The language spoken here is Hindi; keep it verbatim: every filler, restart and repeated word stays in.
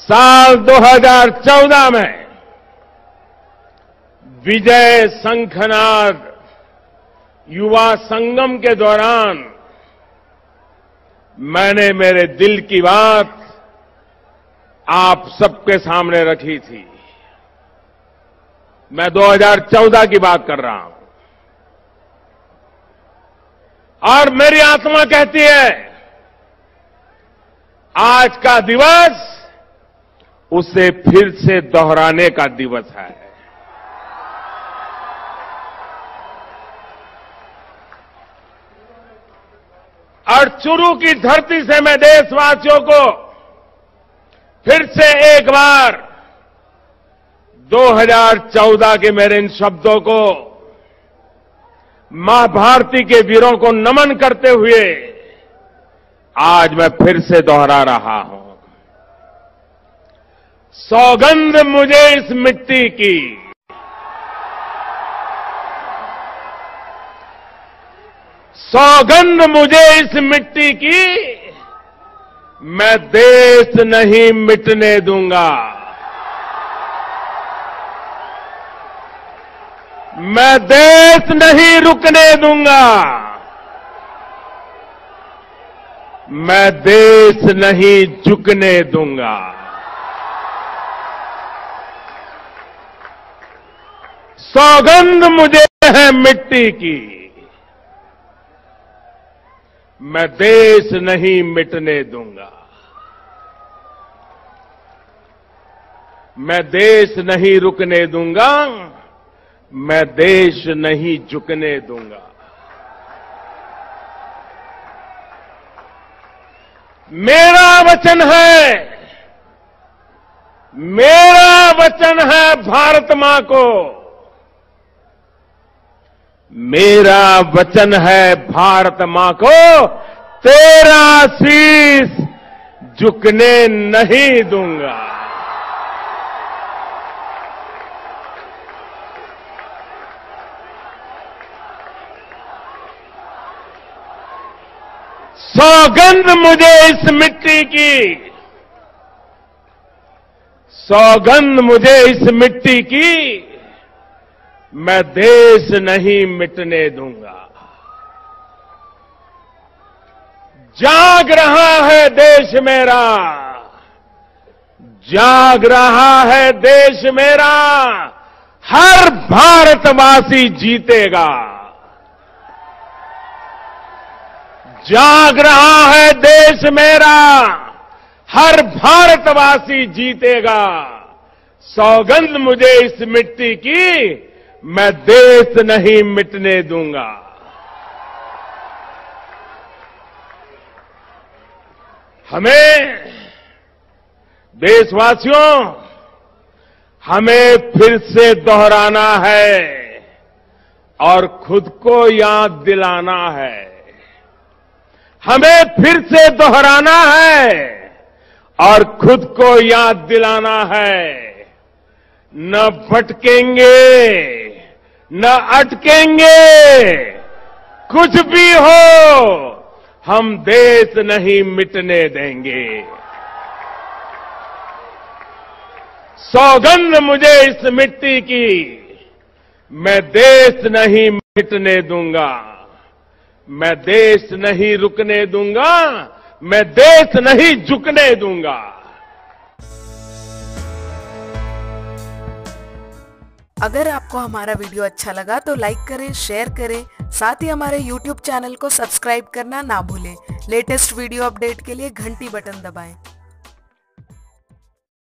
साल दो हज़ार चौदह में विजय शंखनाद युवा संगम के दौरान मैंने मेरे दिल की बात आप सबके सामने रखी थी। मैं दो हज़ार चौदह की बात कर रहा हूं और मेरी आत्मा कहती है आज का दिवस उसे फिर से दोहराने का दिवस है। और चुरू की धरती से मैं देशवासियों को फिर से एक बार दो हज़ार चौदह के मेरे इन शब्दों को मां भारती के वीरों को नमन करते हुए आज मैं फिर से दोहरा रहा हूं। सौगंध मुझे इस मिट्टी की, सौगंध मुझे इस मिट्टी की, मैं देश नहीं मिटने दूंगा। मैं देश नहीं रुकने दूंगा। मैं देश नहीं झुकने दूंगा। सौगंध मुझे है मिट्टी की, मैं देश नहीं मिटने दूंगा। मैं देश नहीं रुकने दूंगा। मैं देश नहीं झुकने दूंगा। मेरा वचन है, मेरा वचन है भारत मां को, मेरा वचन है भारत मां को, तेरा शीश झुकने नहीं दूंगा। सौगंध मुझे इस मिट्टी की, सौगंध मुझे इस मिट्टी की, मैं देश नहीं मिटने दूंगा। जाग रहा है देश मेरा, जाग रहा है देश मेरा, हर भारतवासी जीतेगा। जाग रहा है देश मेरा, हर भारतवासी जीतेगा। सौगंध मुझे इस मिट्टी की, मैं देश नहीं मिटने दूंगा। हमें देशवासियों, हमें फिर से दोहराना है और खुद को याद दिलाना है। हमें फिर से दोहराना है और खुद को याद दिलाना है। न भटकेंगे, न अटकेंगे, कुछ भी हो हम देश नहीं मिटने देंगे। सौगंध मुझे इस मिट्टी की, मैं देश नहीं मिटने दूंगा। मैं देश नहीं रुकने दूंगा। मैं देश नहीं झुकने दूंगा। अगर आपको हमारा वीडियो अच्छा लगा तो लाइक करें, शेयर करें, साथ ही हमारे यूट्यूब चैनल को सब्सक्राइब करना ना भूलें। लेटेस्ट वीडियो अपडेट के लिए घंटी बटन दबाएं।